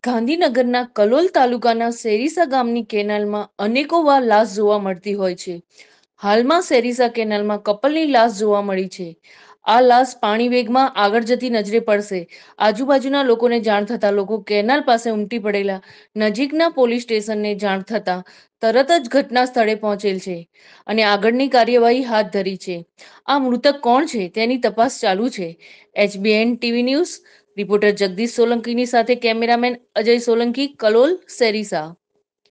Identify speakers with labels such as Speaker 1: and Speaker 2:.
Speaker 1: ગાંધીનગરના કલોલ તાલુકાના સેરીસા ગામની કેનાલમાં અનેકો વાર લાશ જોવા મળતી હોય છે. હાલમાં સેરીસા કેનાલમાં કપલની લાશ જોવા મળી છે. આ લાશ પાણી વેગમાં આગળ જતી નજરે પડશે. આજુબાજુના લોકોને જાણ થતા લોકો કેનાલ પાસે ઉમટી પડેલા. નજીકના પોલીસ સ્ટેશનને જાણ થતા તરત જ ઘટના સ્થળે પહોંચેલ છે અને આગળની કાર્યવાહી હાથ ધરી છે. આ મૃતક કોણ છે તેની તપાસ ચાલુ છે. HBN TV news reporter Jagdish સોલંકીની સાથે કેમેરામેન અજય સોલંકી, કલોલ, સેરીસા.